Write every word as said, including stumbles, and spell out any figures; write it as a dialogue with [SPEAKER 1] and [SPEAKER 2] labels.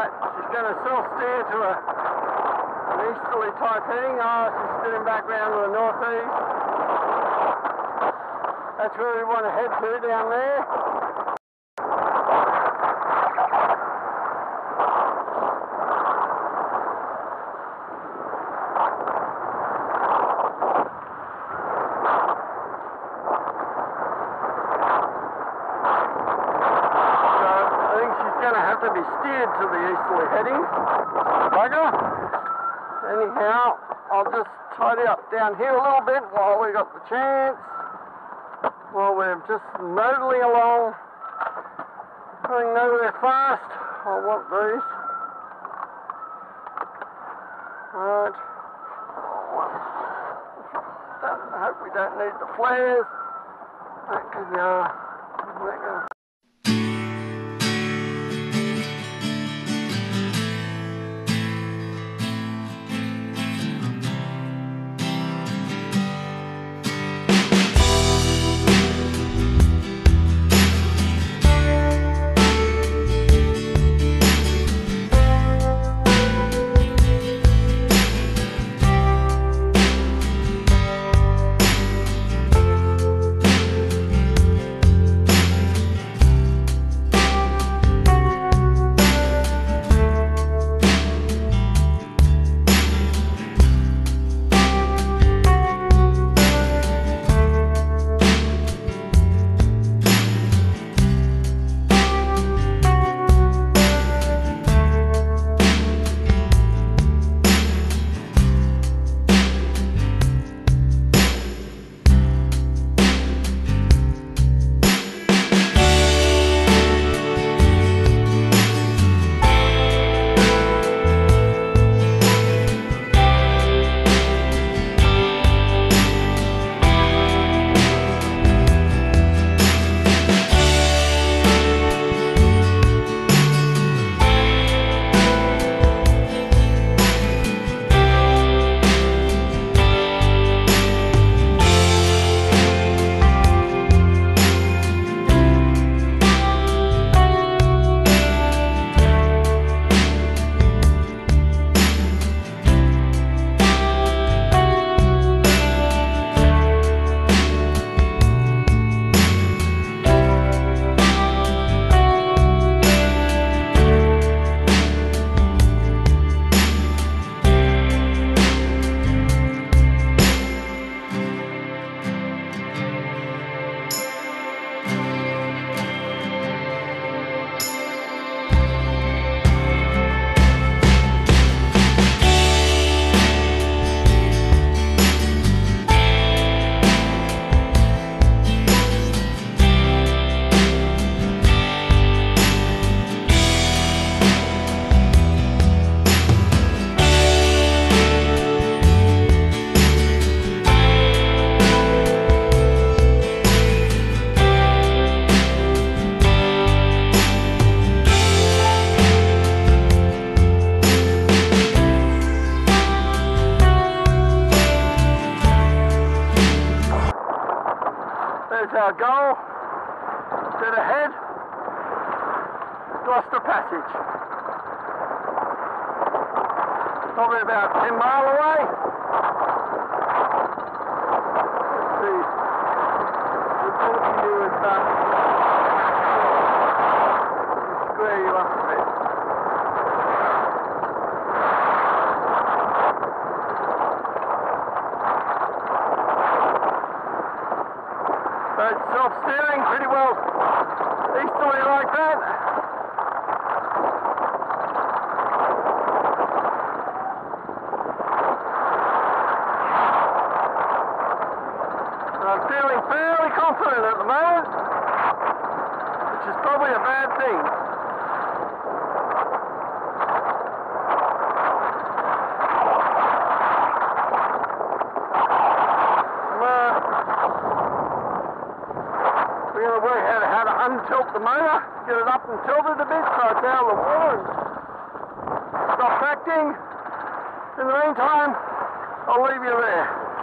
[SPEAKER 1] Right, she's going to self-steer to a, an easterly type heading. Oh, she's spinning back round to the northeast. That's where we want to head to, down there. To be steered to the easterly heading. Bugger. Anyhow, I'll just tidy up down here a little bit while we got the chance. While we're just noodling along, going nowhere fast. I want these. Right. I hope we don't need the flares. That could, uh, that could our goal, dead ahead, Gloucester Passage. Probably about ten mile away. Let's see. We'll continue with that. Square you up a bit. So it's self-steering pretty well easterly like that. And I'm feeling fairly confident at the moment, which is probably a bad thing. We're going to work out how to untilt the motor, get it up and tilted a bit so it's out of the water and stop acting. In the meantime, I'll leave you there.